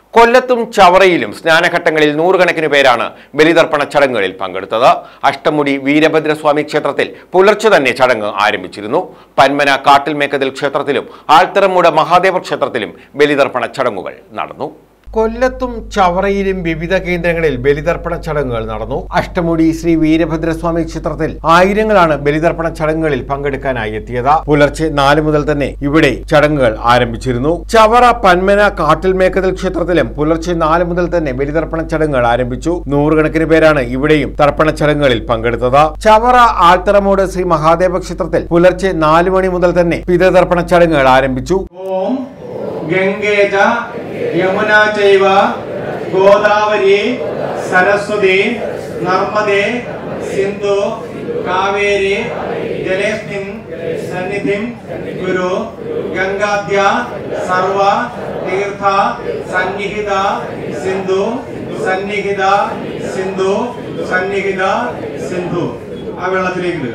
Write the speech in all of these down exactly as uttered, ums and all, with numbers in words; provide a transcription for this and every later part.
കൊല്ലത്തും ചവറയിലും സ്നാനഘട്ടങ്ങളിൽ നൂറുകണക്കിന് പേരാണ് ബലിതർപ്പണ ചടങ്ങുകളിൽ പങ്കെടുത്തത്. അഷ്ടമുടി വീരഭദ്രസ്വാമി ക്ഷേത്രത്തിൽ പുലർച്ചെ തന്നെ ചടങ്ങ് ആരംഭിച്ചിരുന്നു. പന്മന കാട്ടിൽമേക്കതിൽ ക്ഷേത്രത്തിലും ആൽത്തറമൂട് മഹാദേവ ക്ഷേത്രത്തിലും ബലിതർപ്പണ ചടങ്ങുകൾ നടന്നു. കൊല്ലത്തും ചവറയിലും വിവിധ കേന്ദ്രങ്ങളിൽ ബലിതർപ്പണ ചടങ്ങുകൾ നടന്നു. അഷ്ടമുടി ശ്രീ വീരഭദ്രസ്വാമി ക്ഷേത്രത്തിൽ ആയിരങ്ങളാണ് ബലിതർപ്പണ ചടങ്ങുകളിൽ പങ്കെടുക്കാനായി എത്തിയത്. പുലർച്ചെ നാല് മുതൽ തന്നെ ഇവിടെ ചടങ്ങുകൾ ആരംഭിച്ചിരുന്നു. ചവറ പന്മന കാട്ടിൽമേക്കതിൽ ക്ഷേത്രത്തിലും പുലർച്ചെ നാല് മുതൽ തന്നെ ബലിതർപ്പണ ചടങ്ങുകൾ ആരംഭിച്ചു. നൂറുകണക്കിന് പേരാണ് ഇവിടെയും തർപ്പണ ചടങ്ങുകളിൽ പങ്കെടുത്തത്. ചവറ ആൽത്തറമൂട് ശ്രീ മഹാദേവ ക്ഷേത്രത്തിൽ പുലർച്ചെ നാല് മണി മുതൽ തന്നെ പിതൃതർപ്പണ ചടങ്ങുകൾ ആരംഭിച്ചു. यमुना चैव गोदावरी सरस्वती नर्मदे सिंधु कावेरी जलेस्मिन् सन्निधिं कुरु गंगाद्या सर्व तीर्थ सन्निहित सिंधु सन्निहित सिंधु सन्निहित सिंधु आ വെള്ളത്തിലേക്ക്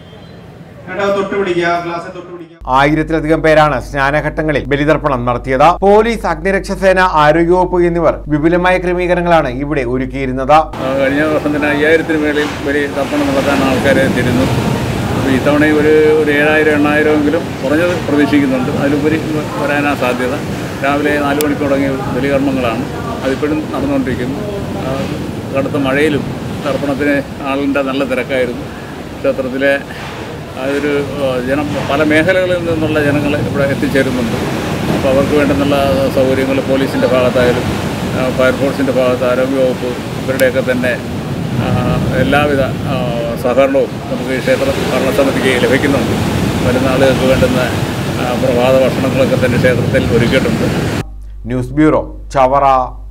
ആയിരത്തിലധികം പേരാണ് സ്നാനഘട്ടങ്ങളിൽ ബലിതർപ്പണം നടത്തിയത്. പോലീസ്, അഗ്നിരക്ഷാസേന, ആരോഗ്യവകുപ്പ് എന്നിവർ വിപുലമായ ക്രമീകരണങ്ങളാണ് ഇവിടെ ഒരുക്കിയിരുന്നത്. കഴിഞ്ഞ വർഷം തന്നെ അയ്യായിരത്തിന് മേളിൽ ബലിതർപ്പണം നടത്താൻ ആൾക്കാരെ എത്തിയിരുന്നു. ഇത്തവണ ഒരു ഒരു ഏഴായിരം എണ്ണായിരമെങ്കിലും കുറഞ്ഞത് പ്രതീക്ഷിക്കുന്നുണ്ട്. അതിലുപരി വരാനാണ് സാധ്യത. രാവിലെ നാല് മണിക്ക് തുടങ്ങിയ ബലികർമ്മങ്ങളാണ്. അതിപ്പോഴും നടന്നുകൊണ്ടിരിക്കുന്നു. കടുത്ത മഴയിലും തർപ്പണത്തിന് ആളിൻ്റെ നല്ല തിരക്കായിരുന്നു. ക്ഷേത്രത്തിലെ അതൊരു ജനം പല മേഖലകളിൽ നിന്നുള്ള ജനങ്ങൾ ഇവിടെ എത്തിച്ചേരുന്നുണ്ട്. അപ്പോൾ അവർക്ക് വേണ്ടുന്നുള്ള സൗകര്യങ്ങൾ പോലീസിൻ്റെ ഭാഗത്തായാലും ഫയർഫോഴ്സിൻ്റെ ഭാഗത്ത് ആരോഗ്യവകുപ്പ് ഇവരുടെയൊക്കെ തന്നെ എല്ലാവിധ സഹകരണവും നമുക്ക് ഈ ക്ഷേത്ര ഭരണസമിതിക്ക് ലഭിക്കുന്നുണ്ട്. വരുന്ന ആളുകൾക്ക് വേണ്ടുന്ന പ്രഭാത ഭക്ഷണങ്ങളൊക്കെ തന്നെ ക്ഷേത്രത്തിൽ ഒരുക്കിയിട്ടുണ്ട്. News bureau, Chavara.